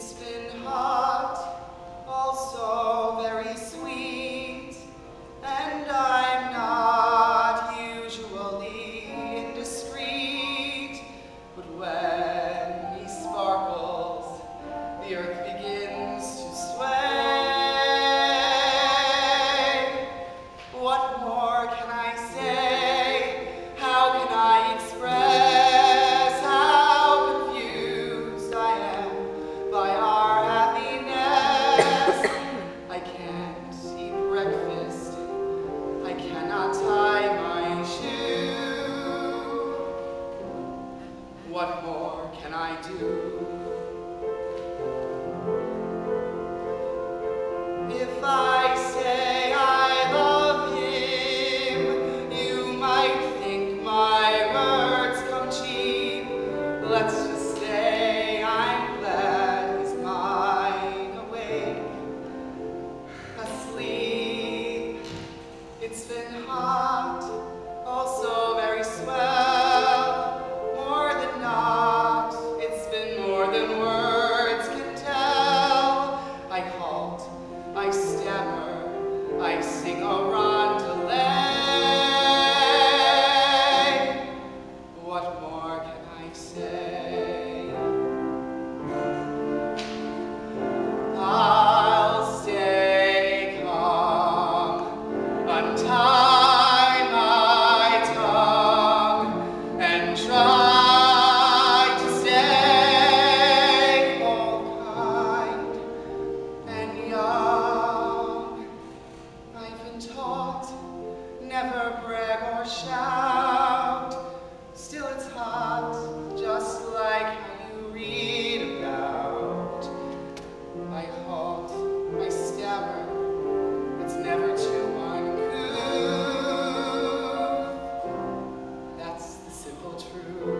It's been hot, also very sweet, and I'm not usually indiscreet, but when he sparkles, the earth begins to sway. What more can I say? How can I express how confused I am by our happiness? I can't eat breakfast. I cannot tie my shoe. What more can I do? If I say I love him, you might think my words come cheap. Let's just say I'm glad he's mine, awake, asleep. It's been hot, also very swell, more than not. It's been more than words can tell. I halt, I stammer, I sing a roundelay. What more can I say? I'll stay calm, untie my tongue, and try to stay all kind and young. I've been taught never brag or shout. Still it's hot, just like how you read about. I halt, I stammer, it's never too uncouth. That's the simple truth.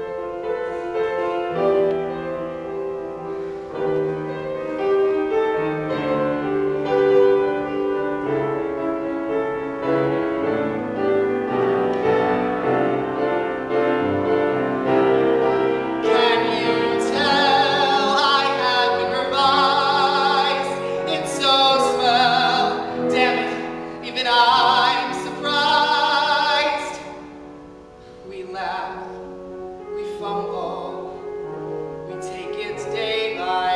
Can you tell I have been revised? It's so swell, damn it, even I'm surprised. We laugh, we fumble, we take it day by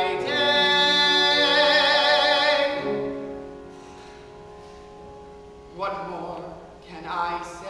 day. What more can I say?